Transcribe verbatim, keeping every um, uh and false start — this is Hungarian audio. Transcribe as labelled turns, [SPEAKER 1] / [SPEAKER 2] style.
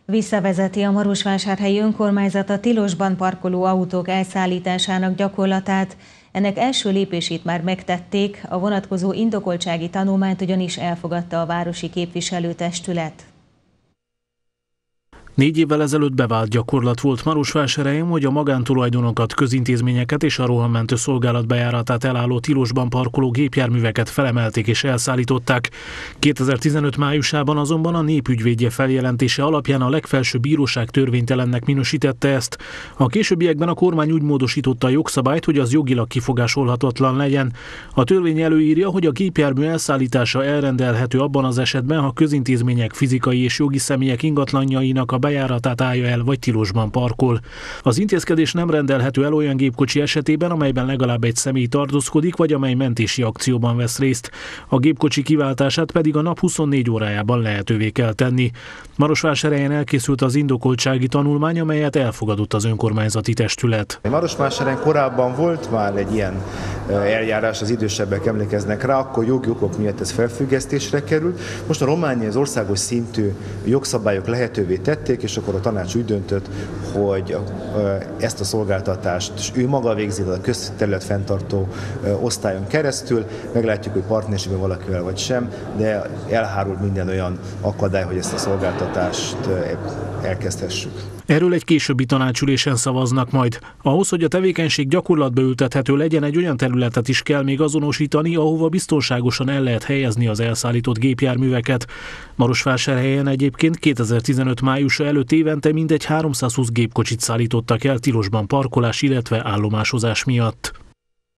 [SPEAKER 1] Visszavezeti a Marosvásárhelyi önkormányzat a tilosban parkoló autók elszállításának gyakorlatát. Ennek első lépését már megtették, a vonatkozó indokoltsági tanulmányt ugyanis elfogadta a városi képviselőtestület.
[SPEAKER 2] Négy évvel ezelőtt bevált gyakorlat volt Marosvásárhelyen, hogy a magántulajdonokat, közintézményeket és a rohammentő szolgálat bejáratát elálló tilosban parkoló gépjárműveket felemelték és elszállították. kétezer-tizenöt májusában azonban a népügyvédje feljelentése alapján a legfelsőbb bíróság törvénytelennek minősítette ezt. A későbbiekben a kormány úgy módosította a jogszabályt, hogy az jogilag kifogásolhatatlan legyen. A törvény előírja, hogy a gépjármű elszállítása elrendelhető abban az esetben, ha közintézmények, fizikai és jogi személyek ingatlanjainak a bejáratát állja el, vagy tilosban parkol. Az intézkedés nem rendelhető el olyan gépkocsi esetében, amelyben legalább egy személy tartózkodik, vagy amely mentési akcióban vesz részt. A gépkocsi kiváltását pedig a nap huszonnégy órájában lehetővé kell tenni. Marosvásárhelyen elkészült az indokoltsági tanulmány, amelyet elfogadott az önkormányzati testület.
[SPEAKER 3] Marosvásárhelyen korábban volt már egy ilyen eljárás, az idősebbek emlékeznek rá, akkor jogi okok miatt ez felfüggesztésre került. Most a Románia az országos szintű jogszabályok lehetővé tették, és akkor a tanács úgy döntött, hogy ezt a szolgáltatást és ő maga végzi a közterület fenntartó osztályon keresztül. Meglátjuk, hogy partnerségben valakivel vagy sem, de elhárult minden olyan akadály, hogy ezt a szolgáltatást elkezdhessük.
[SPEAKER 2] Erről egy későbbi tanácsülésen szavaznak majd. Ahhoz, hogy a tevékenység gyakorlatba ültethető legyen, egy olyan területet is kell még azonosítani, ahova biztonságosan el lehet helyezni az elszállított gépjárműveket. Marosvásárhelyen egyébként kétezer-tizenöt májusa előtt évente mindegy háromszázhúsz gépkocsit szállítottak el tilosban parkolás, illetve állomásozás miatt.